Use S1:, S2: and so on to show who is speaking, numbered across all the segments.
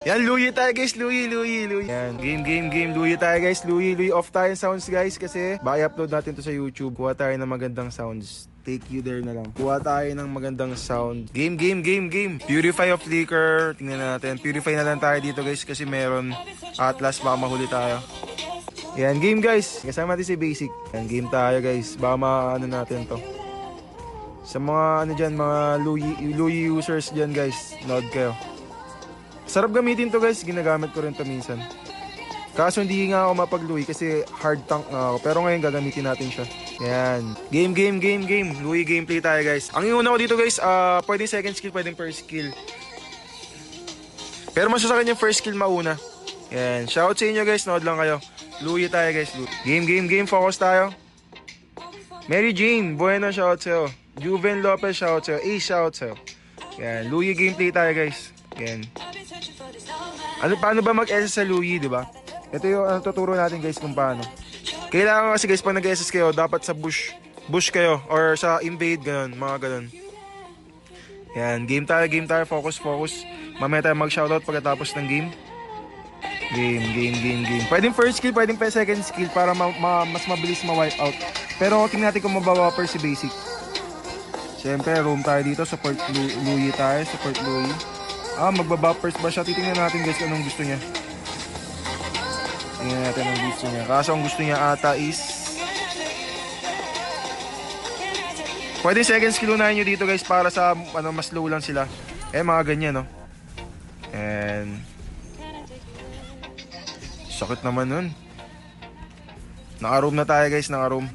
S1: Yan, Luyi tayo guys, Luyi. Yan, game. Luyi tayo guys, Luyi off tayo sounds guys kasi baka i-upload natin to sa YouTube. Kuha tayo ng magandang sounds. Take you there na lang. Kuha tayo ng magandang sound. Game. Purify of Flicker. Tingnan natin. Purify na lang tayo dito guys kasi meron Atlas. Baka mahuli tayo. Yan, game guys. Kasama natin si Basic. Yan, game tayo guys. Baka maano natin to. Sa mga ano dyan, mga Luyi users dyan guys. Load kayo. Sarap gamitin to guys, ginagamit ko rin to minsan. Kaso hindi nga ako mapag-Luyi kasi hard tank nga ako. Pero ngayon gagamitin natin siya. Yan. Game. Luyi gameplay tayo guys. Ang iuna ko dito guys, pwedeng second skill, pwedeng first skill. Pero mas sa kanya first skill mauna. Yan. Shout sa inyo guys, nood lang kayo. Luyi tayo guys. Game. Focus tayo. Mary Jane, bueno shout sa'yo. Juven Lopez shout sa'yo. Ace shout sa'yo. Yan. Luyi gameplay tayo guys. Yan. Paano ba mag-SS sa Luyi, di ba? Ito yung tuturo natin guys kung paano. Kailangan kasi guys, pag nag-SS kayo, dapat sa bush kayo or sa invade, ganun, mga ganun. Yan, game tayo, focus. Mamaya tayo mag-shoutout pagkatapos ng game. Game. Pwedeng first skill, pwedeng second skill para mas mabilis ma-wipe out. Pero tingnan natin kung mababa si Basic. Siyempre, roam tayo dito, support Luyi tayo, support Luyi. Magbabuffers ba siya? Titingnan natin guys anong gusto niya. Tingnan natin anong gusto niya. Kaso ang gusto niya ata is pwede second skill unahin nyo dito guys para sa mas low lang sila. Mga ganyan no. And sakit naman nun. Naka-roam na tayo guys, naka-roam.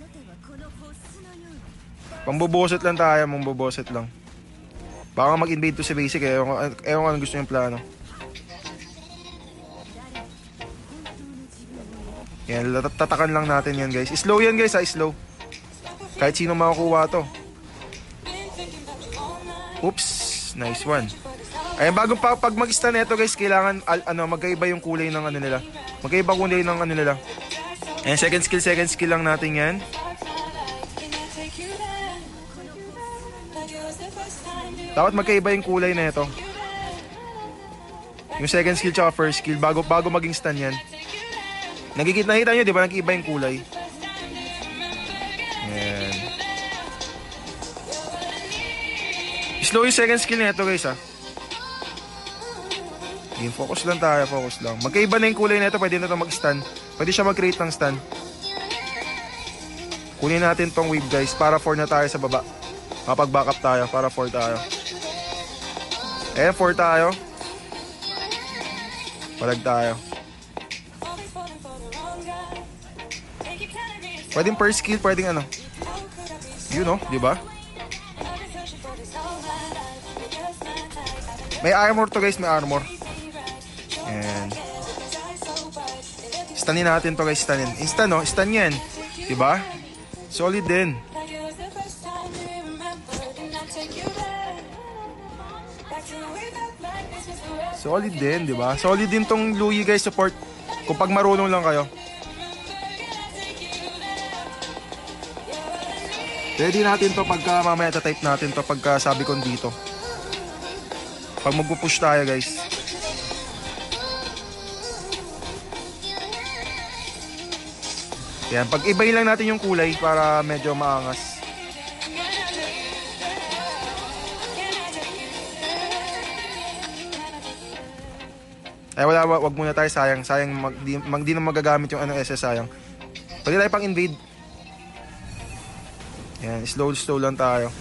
S1: Pambuboset lang tayo, mambuboset lang. Baka mag-invade to si Basic eh. Ewan ko anong gusto niyang plano. Yan, tatakan lang natin yan guys. Slow yan guys ha, slow. Kahit sino makakuha to. Oops, nice one. Ayan, pag mag-stun neto guys, kailangan magkaiba yung kulay ng nila. Magkaiba kulay ng nila. Ayan, second skill lang natin yan. Dapat magkaiba yung kulay na ito. Yung second skill tsaka first skill bago maging stun yan. Nakita nyo di ba nag-iba yung kulay? Ayan. Slow yung second skill na ito guys ha. Game, focus lang tayo, focus lang. Magkaiba na yung kulay na ito, pwede na ito mag-stun. Pwede siya mag-create ng stun. Kunin natin tong wave guys para 4 na tayo sa baba. Kapag-backup tayo para 4 tayo. 4 tayo. Palag tayo. Pwedeng first skill, pwedeng ano. Yun no, di ba? May armor to guys, may armor. And stunin natin to guys, stunin. Instant no, stun yan. Di ba? Solid din. Solid din, di ba? Solid din tong Luyi guys, support. Kung pag marunong lang kayo. Ready natin to pagka mamaya type natin to pagka sabi ko dito. Pag magpupush tayo guys. Yan, pag ibahin lang natin yung kulay para medyo maangas. Wag muna tayo, sayang di na magagamit yung SS, sayang. Pwede tayo pang invade. Yan, slow lang tayo.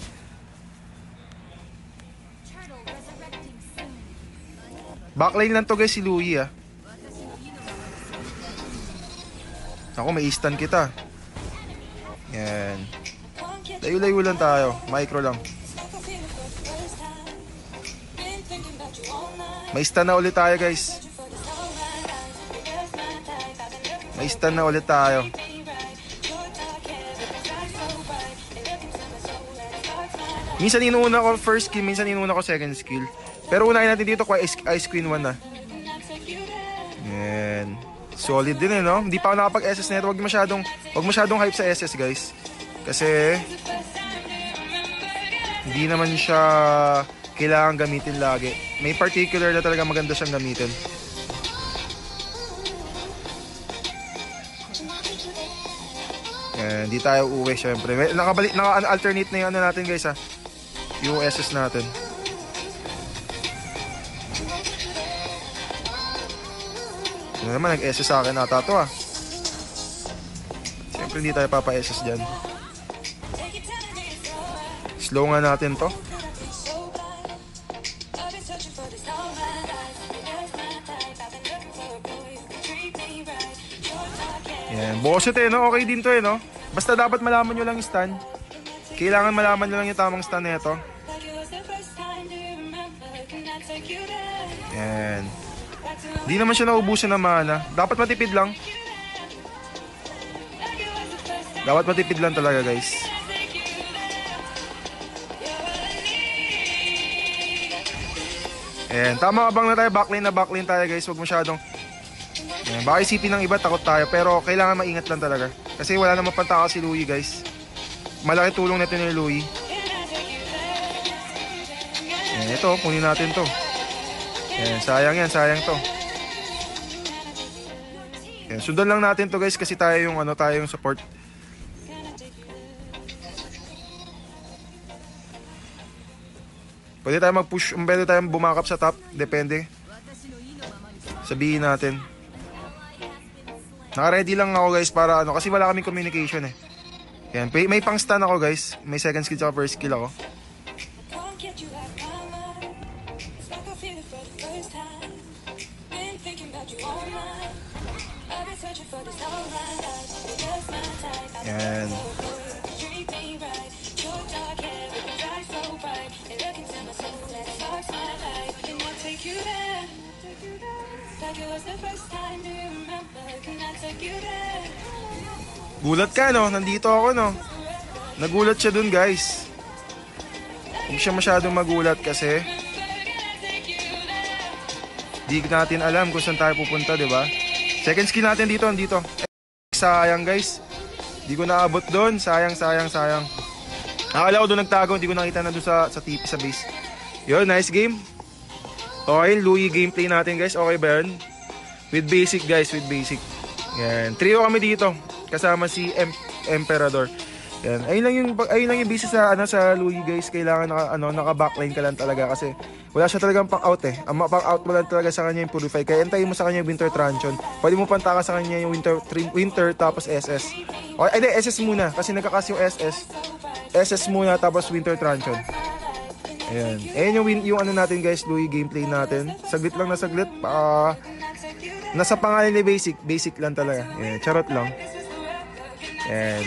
S1: Backline lang to guys si Luyi ah. Ako, may stun kita. Yan. Layo-layo lang tayo, micro lang. May stun na ulit tayo guys. May stun na ulit tayo. Minsan inuuna ko first skill, minsan inuuna ko second skill. Pero unahin natin dito kung Ice Queen 1 na. Yan. Solid din eh no. Hindi pa ako nakapag-SS na ito. Wag masyadong hype sa SS guys. Kasi hindi naman siya kailangan gamitin lagi. May particular na talaga maganda siyang gamitin. Hindi tayo uwi syempre. Naka-alternate na yung ano natin guys ha. Yung SS natin. Ano naman nag-SS sa akin ata to Siyempre hindi tayo papa-SS dyan. Slow nga natin to. Yan, boset no? Okay din to no? Basta dapat malaman nyo lang yung stand. Kailangan malaman nyo lang yung tamang stand nito. Yan. Hindi naman siya naubusan ng mana. Dapat matipid lang. Dapat matipid lang talaga guys. Ayan, tama abang na tayo, backlane tayo guys. Huwag masyadong ayan, baka isipin ng iba takot tayo, pero kailangan maingat lang talaga. Kasi wala namang pantaka si Louie guys. Malaki tulong nito ni Louie. Ayan, ito, kunin natin to. Ayan, sayang to. Ayan, sundan lang natin to guys kasi tayo yung support. Pwede tayo mag-push, pwede tayo bumakap sa top, depende. Sabihin natin. Naka-ready lang ako guys para kasi wala kaming communication Yan, may pang stun ako guys. May second skill at first skill ako. Yan. Gulat ka no, nandito ako no. Nagulat siya dun guys. Huwag siya masyadong magulat kasi di natin alam kung saan tayo pupunta, diba? Second skill natin dito, nandito. Sayang guys. Di ko naabot doon. Sayang. Nakala ko doon nagtago, hindi ko nakita na doon sa TP sa base. Yun, nice game. Okay, Louie gameplay natin guys. Okay ba yun? With basic guys, with basic. Yan, trio kami dito. Kasama si Emperador. Yan, ayun lang yung basis sa Louie guys. Kailangan naka-backline ka lang talaga kasi wala siya talagang pang-out Ang pang-out mo lang talaga sa kanya yung Purify. Kaya antayin mo sa kanya yung Winter Truncheon. Pwede mo pantaka sa kanya yung Winter tapos SS. Okay, hindi, SS muna kasi nagkakas yung SS. SS muna tapos Winter Truncheon. Ayan. Ayan yung ano natin guys, Louie gameplay natin. Saglit lang na saglit. Nasa pangalan ni basic. Basic lang talaga. Ayan, charot lang. Ayan.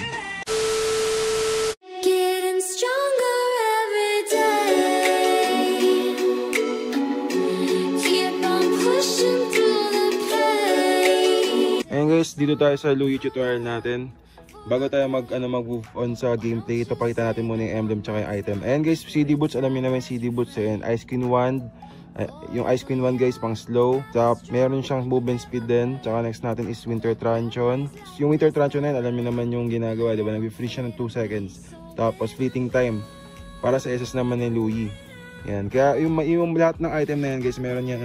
S1: Ayan guys, dito tayo sa Louie tutorial natin. Bago tayo mag-move on sa gameplay, ito pakita natin muna yung emblem tsaka yung item. Ayan guys, CD boots, alam niyo naman CD boots. Ayan, Ice Queen Wand. Yung Ice Queen Wand guys, pang slow. Meron siyang movement speed din. Tsaka next natin is Winter Truncheon. Yung Winter Truncheon na yun, alam niyo naman yung ginagawa, diba? Nag-freeze siya ng 2 seconds. Tapos fleeting time. Para sa SS naman ni Louie. Ayan, kaya yung lahat ng item na yan guys,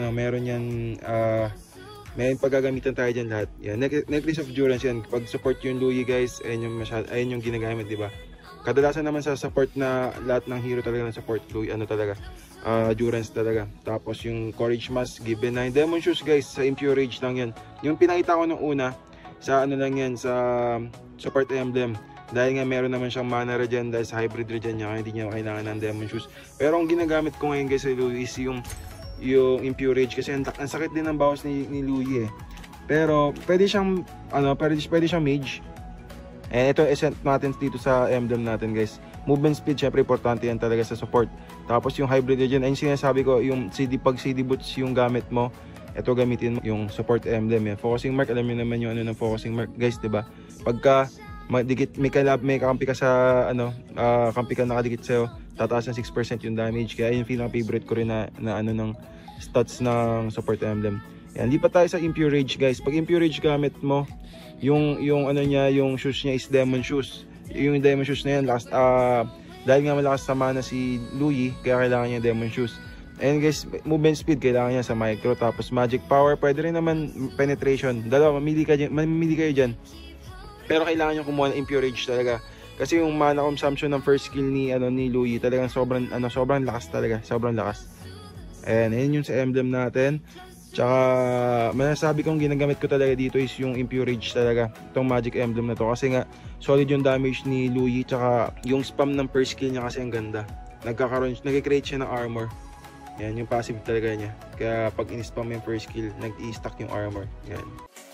S1: may paggagamitan tayo dyan lahat. Yan, Necklace of Durance yan. Pag support yung Louie guys, ayun yung ginagamit, diba? Kadalasan naman sa support na lahat ng hero talaga ng support Louie, Durance talaga. Tapos yung Courage Mask, Given 9. Demon Shoes guys, sa Impure Rage lang yan. Yung pinakita ko nung una, sa lang yan, sa support emblem. Dahil nga meron naman siyang mana regen, dahil sa hybrid regen niya, hindi niya kailangan ng Demon Shoes. Pero ang ginagamit ko ngayon guys sa Louie is yung Impure Rage kasi ang sakit din ng bawas ni Louie Pero pwede siyang pwede siyang mage. Ito essence natin dito sa emblem natin guys. Movement speed syempre importante yan talaga sa support. Tapos yung hybrid regen, ayun sinasabi ko, yung pag CD boots yung gamit mo, ito gamitin mo yung support emblem Focusing mark, alam niyo naman yung ng focusing mark guys, 'di ba? Pagka may kakampi ka sa kampi ka nakadikit sa'yo, tataas ng 6% yung damage. Kaya yung pinaka-favorite ko rin na ng stats ng support emblem. Yan, lipat tayo sa Impure Rage guys. Pag Impure Rage gamit mo, yung shoes niya is Demon Shoes. Yung Demon Shoes na yan, dahil nga malakas sa mana si Louie, kaya kailangan niya Demon Shoes. And guys, movement speed kailangan niya sa micro. Tapos magic power, pwede rin naman penetration. Dalawa, mamili kayo dyan. Pero kailangan nyo kumuha ng Impure Rage talaga. Kasi yung mana consumption ng first skill ni Luyi talagang sobrang lakas talaga, sobrang lakas. Ayan, ayun yung sa emblem natin. Tsaka masasabi kong ginagamit ko talaga dito is yung Impure Rage talaga, itong magic emblem na to, kasi nga solid yung damage ni Luyi, tsaka yung spam ng first skill niya kasi ang ganda. Nag-create siya ng armor. Yan yung passive talaga niya. Kaya pag in-spam yung first skill, nag-i-stack yung armor. Yan.